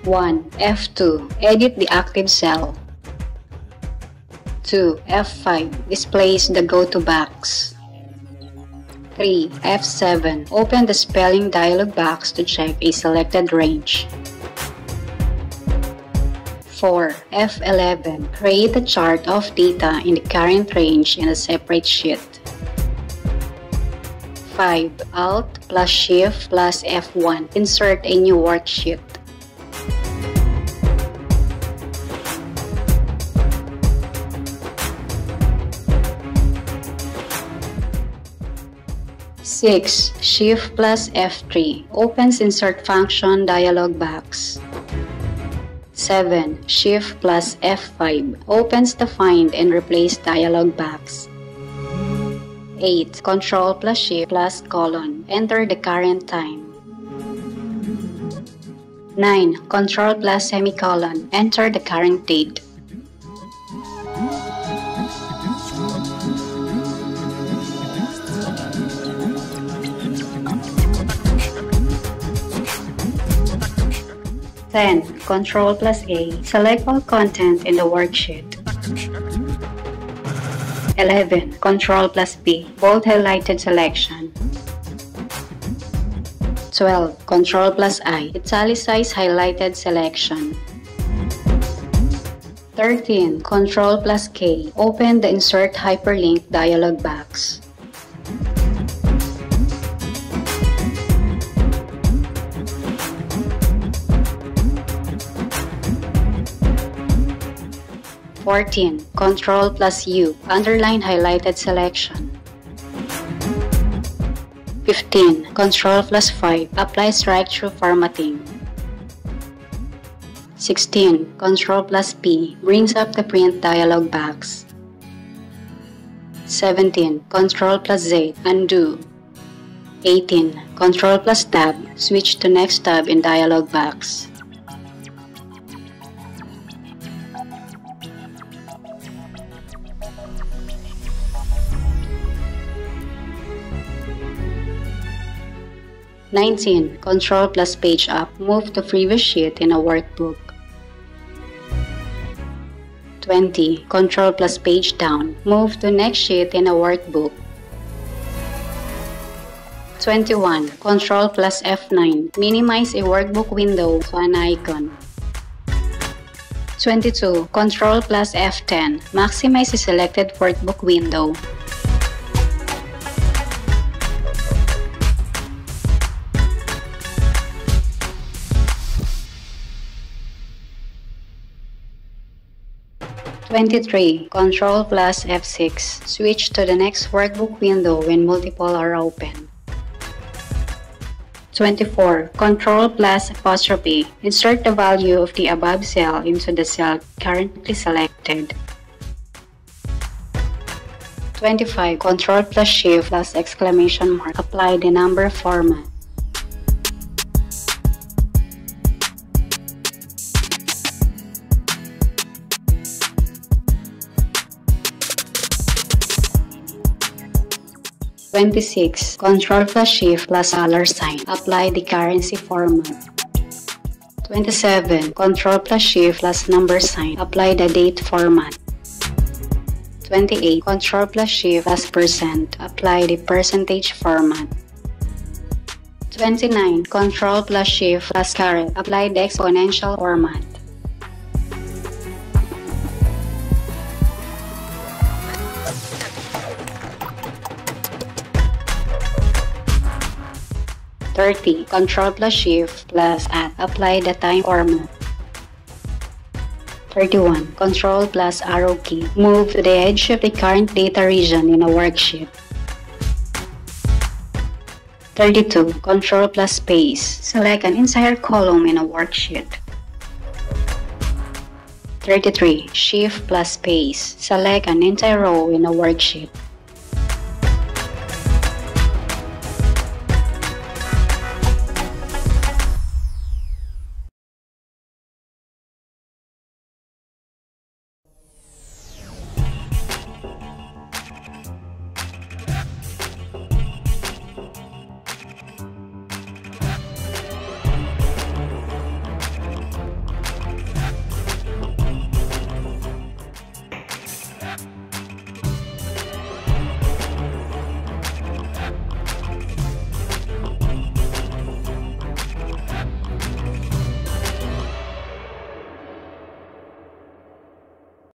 1. F2. Edit the active cell. 2. F5. Displays the go-to box. 3. F7. Open the spelling dialog box to check a selected range. 4. F11. Create a chart of data in the current range in a separate sheet. 5. Alt plus Shift plus F1. Insert a new worksheet. 6. Shift plus F3. Opens insert function dialog box. 7. Shift plus F5. Opens the find and replace dialog box. 8. Control plus Shift plus colon. Enter the current time. 9. Control plus semicolon. Enter the current date. 10. Control plus A. Select all content in the worksheet. 11. Control plus B. Bold highlighted selection. 12. Control plus I. Italicize highlighted selection. 13. Control plus K. Open the insert hyperlink dialog box. 14. Control plus U. Underline highlighted selection. 15. Control plus 5. Apply strike-through formatting. 16. Control plus P. Brings up the print dialog box. 17. Control plus Z. Undo. 18. Control plus Tab. Switch to next tab in dialog box. 19. Control plus page up. Move to previous sheet in a workbook. 20. Control plus page down. Move to next sheet in a workbook. 21. Control plus F9. Minimize a workbook window to an icon. 22. Control plus F10. Maximize a selected workbook window. 23. Control plus F6. Switch to the next workbook window when multiple are open. 24. Control plus apostrophe. Insert the value of the above cell into the cell currently selected. 25. Control plus Shift plus exclamation mark. Apply the number format. 26. Control plus Shift plus dollar sign. Apply the currency format. 27. Control plus Shift plus number sign. Apply the date format. 28. Control plus Shift plus %. Apply the percentage format. 29. Control plus Shift plus caret. Apply the exponential format. 30. Control plus Shift plus @ Apply the time format. 31. Control plus arrow key. Move to the edge of the current data region in a worksheet. 32. Control plus space. Select an entire column in a worksheet. 33. Shift plus space. Select an entire row in a worksheet.